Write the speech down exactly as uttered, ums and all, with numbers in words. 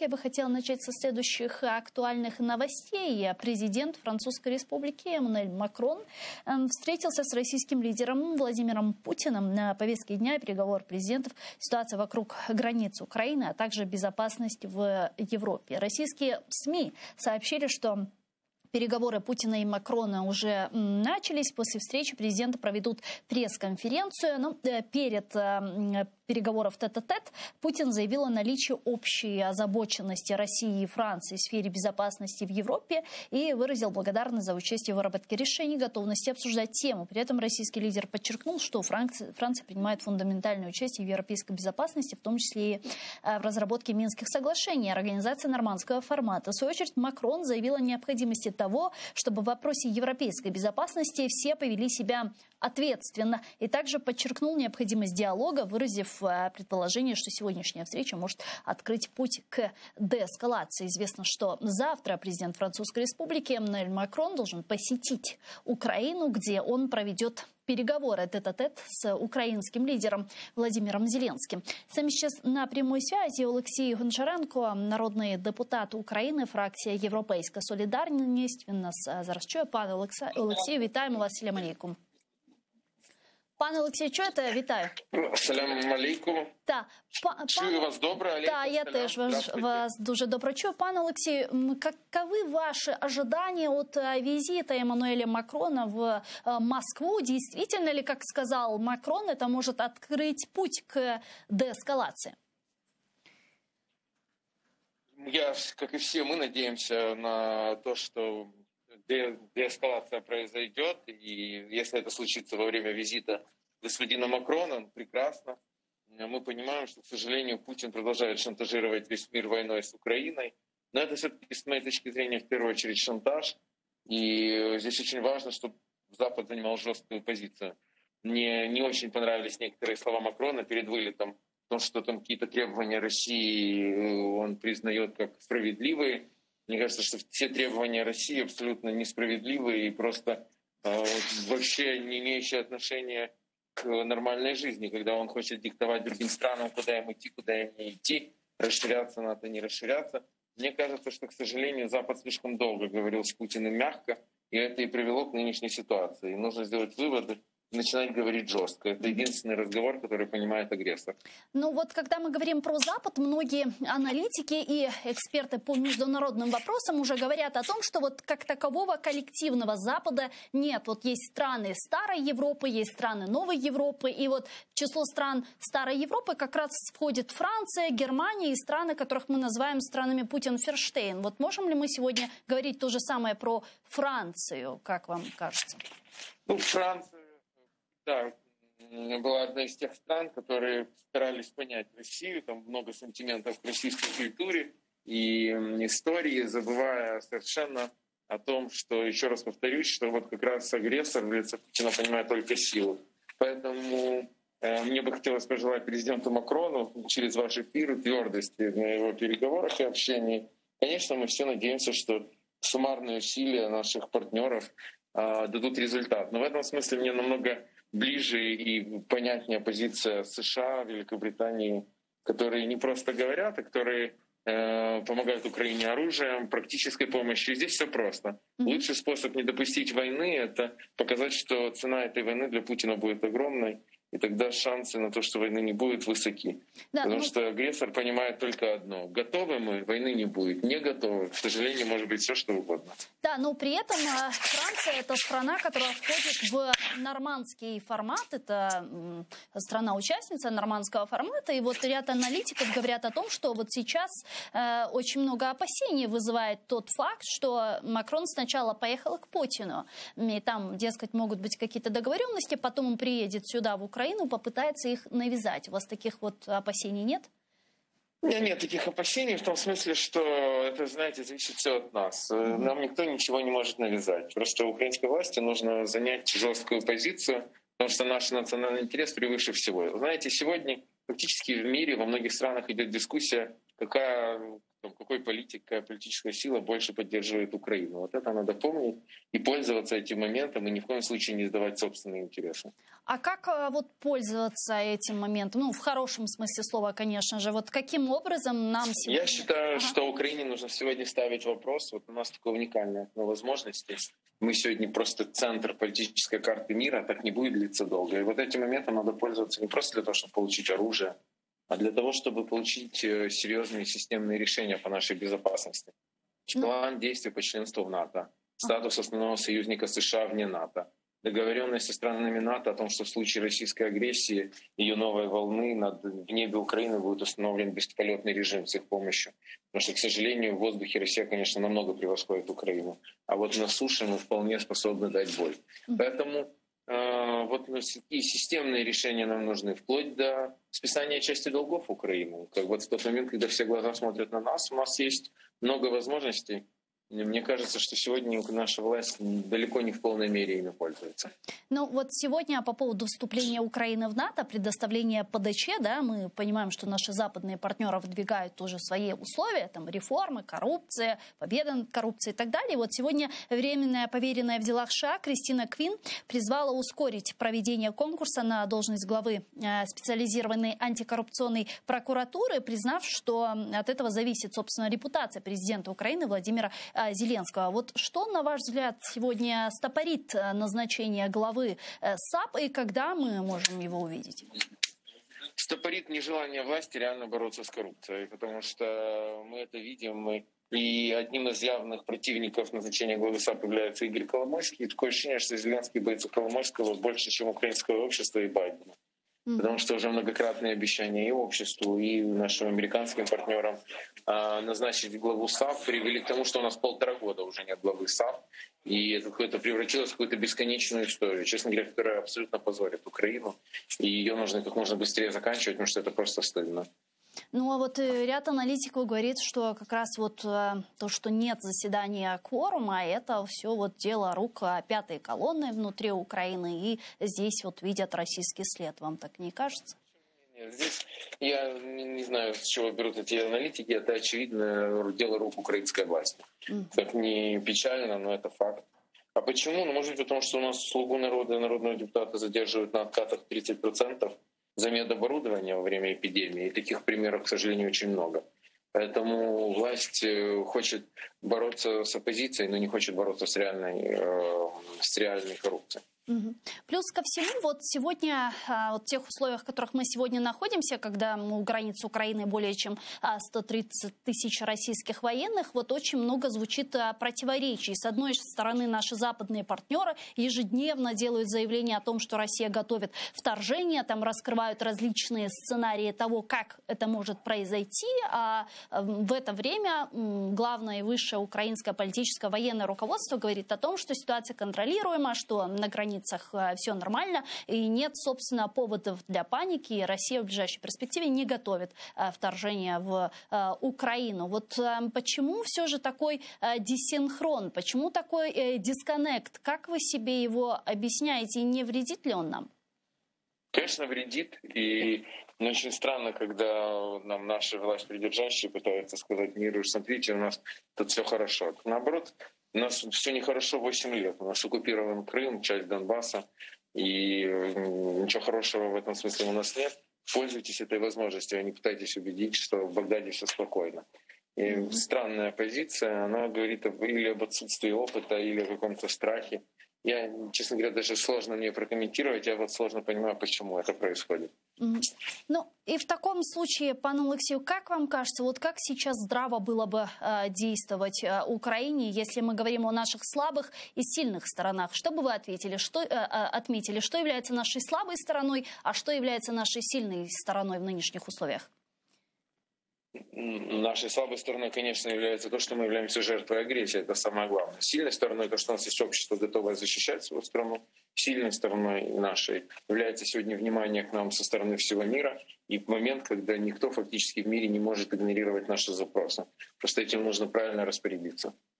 Я бы хотела начать со следующих актуальных новостей. Президент Французской Республики Эммануэль Макрон встретился с российским лидером Владимиром Путиным. На повестке дня переговор президентов, ситуация вокруг границ Украины, а также безопасность в Европе. Российские СМИ сообщили, что переговоры Путина и Макрона уже начались. После встречи президенты проведут пресс-конференцию. Но перед переговоров тет-а-тет Путин заявил о наличии общей озабоченности России и Франции в сфере безопасности в Европе и выразил благодарность за участие в выработке решений, готовности обсуждать тему. При этом российский лидер подчеркнул, что Франция, Франция принимает фундаментальное участие в европейской безопасности, в том числе и в разработке Минских соглашений, организации нормандского формата. В свою очередь Макрон заявил о необходимости того, чтобы в вопросе европейской безопасности все повели себя ответственно. И также подчеркнул необходимость диалога, выразив предположение, что сегодняшняя встреча может открыть путь к деэскалации. Известно, что завтра президент Французской Республики Эммануэль Макрон должен посетить Украину, где он проведет переговоры тет-а-тет с украинским лидером Владимиром Зеленским. С нами сейчас на прямой связи Олексій Гончаренко, народний депутат України, фракція «Європейська солідарність». Він нас зараз чує. Пане Олексію, вітаємо вас. Салям алейкум. Пане Олексію, чуєте? Вітаю. Салям алейкум. Та, па, чую вас добре. Алейкум. Да, я теж вас, вас дуже добре чую. Пане Олексію, каковы ваши ожидания от визита Эммануэля Макрона в Москву? Действительно ли, как сказал Макрон, это может открыть путь к деэскалации? Я, как и все, мы надеемся на то, что де деэскалация произойдет, и если это случится во время визита господина Макрона, прекрасно. Мы понимаем, что, к сожалению, Путин продолжает шантажировать весь мир войной с Украиной, но это все-таки, с моей точки зрения, в первую очередь шантаж, и здесь очень важно, чтобы Запад занимал жесткую позицию. Мне не очень понравились некоторые слова Макрона перед вылетом, о том, что там какие-то требования России он признает как справедливые. Мне кажется, что все требования России абсолютно несправедливые и просто э, вообще не имеющие отношения к нормальной жизни, когда он хочет диктовать другим странам, куда им идти, куда им не идти, расширяться НАТО, не расширяться. Мне кажется, что, к сожалению, Запад слишком долго говорил с Путиным мягко, и это и привело к нынешней ситуации. И нужно сделать выводы, начинать говорить жестко. Это единственный разговор, который понимает агрессор. Ну вот, когда мы говорим про Запад, многие аналитики и эксперты по международным вопросам уже говорят о том, что вот как такового коллективного Запада нет. Вот есть страны старой Европы, есть страны новой Европы, и вот в число стран старой Европы как раз входит Франция, Германия и страны, которых мы называем странами Путин-Ферштейн. Вот можем ли мы сегодня говорить то же самое про Францию, как вам кажется? Ну, Франция... Да, была одна из тех стран, которые старались понять Россию, там много сантиментов к российской культуре и истории, забывая совершенно о том, что, еще раз повторюсь, что вот как раз агрессор в лице Путина понимает только силу. Поэтому э, мне бы хотелось пожелать президенту Макрону через ваш эфир твердости на его переговорах и общении. Конечно, мы все надеемся, что суммарные усилия наших партнеров э, дадут результат. Но в этом смысле мне намного ближе и понятнее позиция США, Великобритании, которые не просто говорят, а которые э, помогают Украине оружием, практической помощью. Здесь все просто. Mm-hmm. Лучший способ не допустить войны — это показать, что цена этой войны для Путина будет огромной, и тогда шансы на то, что войны не будет, высоки. Да, Потому ну... что агрессор понимает только одно: готовы мы, войны не будет. Не готовы, к сожалению, может быть все, что угодно. Да, но при этом Франция — это страна, которая входит в нормандский формат. Это страна-участница нормандского формата. И вот ряд аналитиков говорят о том, что вот сейчас э, очень много опасений вызывает тот факт, что Макрон сначала поехал к Путину. И там, дескать, могут быть какие-то договоренности, потом он приедет сюда, в Украину, попытается их навязать. У вас таких вот опасений нет? У меня нет таких опасений в том смысле, что это, знаете, зависит все от нас. Нам никто ничего не может навязать. Просто украинской власти нужно занять жесткую позицию, потому что наш национальный интерес превыше всего. Знаете, сегодня фактически в мире, во многих странах идет дискуссия, какая, какой политик, какая политическая сила больше поддерживает Украину. Вот это надо помнить и пользоваться этим моментом, и ни в коем случае не сдавать собственные интересы. А как вот пользоваться этим моментом? Ну, в хорошем смысле слова, конечно же. Вот каким образом нам сегодня... Я считаю, ага. что Украине нужно сегодня ставить вопрос. Вот у нас такое уникальное окно возможностей. Мы сегодня просто центр политической карты мира, так не будет длиться долго. И вот этим моментом надо пользоваться не просто для того, чтобы получить оружие, а для того, чтобы получить серьезные системные решения по нашей безопасности. План действий по членству в НАТО, статус основного союзника США вне НАТО, договоренность со странами НАТО о том, что в случае российской агрессии, ее новой волны над, в небе Украины будет установлен бесполетный режим с их помощью. Потому что, к сожалению, в воздухе Россия, конечно, намного превосходит Украину. А вот на суше мы вполне способны дать бой. Поэтому э, вот и системные решения нам нужны, вплоть до списания части долгов Украины. Как вот в тот момент, когда все глаза смотрят на нас, у нас есть много возможностей. Мне кажется, что сегодня наша власть далеко не в полной мере ими пользуется. Ну вот сегодня по поводу вступления Украины в НАТО, предоставления ПДЧ, да, мы понимаем, что наши западные партнеры выдвигают тоже свои условия, там реформы, коррупция, победа над коррупцией и так далее. И вот сегодня временная поверенная в делах США Кристина Квин призвала ускорить проведение конкурса на должность главы специализированной антикоррупционной прокуратуры, признав, что от этого зависит, собственно, репутация президента Украины Владимира Зеленского. Вот что, на ваш взгляд, сегодня стопорит назначение главы САП и когда мы можем его увидеть? Стопорит нежелание власти реально бороться с коррупцией, потому что мы это видим, мы... и одним из явных противников назначения главы САП является Игорь Коломойский. И такое ощущение, что Зеленский боится Коломойского больше, чем украинское общество и Байдена. Потому что уже многократные обещания и обществу, и нашим американским партнерам э, назначить главу САП привели к тому, что у нас полтора года уже нет главы САП. И это какое-то превратилось в какую-то бесконечную историю, честно говоря, которая абсолютно позорит Украину. И ее нужно как можно быстрее заканчивать, потому что это просто стыдно. Ну а вот ряд аналитиков говорит, что как раз вот э, то, что нет заседания кворума, это все вот дело рук пятой колонны внутри Украины, и здесь вот видят российский след. Вам так не кажется? Нет, здесь я не, не знаю, с чего берут эти аналитики, это очевидно дело рук украинской власти. Mm. Как ни печально, но это факт. А почему? Ну, может быть, потому что у нас слугу народа и народного депутата задерживают на откатах тридцать процентов за медоборудование во время эпидемии. И таких примеров, к сожалению, очень много. Поэтому власть хочет бороться с оппозицией, но не хочет бороться с реальной, э, с реальной коррупцией. Угу. Плюс ко всему, вот сегодня, вот в тех условиях, в которых мы сегодня находимся, когда у границ Украины более чем сто тридцать тысяч российских военных, вот очень много звучит противоречий. С одной стороны, наши западные партнеры ежедневно делают заявления о том, что Россия готовит вторжение, там раскрывают различные сценарии того, как это может произойти, а в это время главное и высшее украинское политическое военное руководство говорит о том, что ситуация контролируема, что на границе все нормально, и нет, собственно, поводов для паники, и Россия в ближайшей перспективе не готовит вторжение в Украину. Вот почему все же такой диссинхрон, почему такой дисконнект? Как вы себе его объясняете, и не вредит ли он нам? Конечно, вредит, и очень странно, когда нам наши властьпридержащие пытаются сказать миру: смотрите, у нас тут все хорошо. Наоборот, у нас все нехорошо восемь лет. У нас оккупирован Крым, часть Донбасса, и ничего хорошего в этом смысле у нас нет. Пользуйтесь этой возможностью, а не пытайтесь убедить, что в Багдаде все спокойно. И mm-hmm. странная позиция, она говорит или об отсутствии опыта, или о каком-то страхе. Я, честно говоря, даже сложно мне прокомментировать, я вот сложно понимаю, почему это происходит. Mm-hmm. Ну, и в таком случае, пан Алексей, как вам кажется, вот как сейчас здраво было бы э, действовать э, Украине, если мы говорим о наших слабых и сильных сторонах? Что бы вы ответили, что, э, э, отметили, что является нашей слабой стороной, а что является нашей сильной стороной в нынешних условиях? Нашей слабой стороной, конечно, является то, что мы являемся жертвой агрессии. Это самое главное. Сильной стороной то, что у нас есть общество, готовое защищать свою страну. Сильной стороной нашей является сегодня внимание к нам со стороны всего мира. И момент, когда никто фактически в мире не может игнорировать наши запросы. Просто этим нужно правильно распорядиться.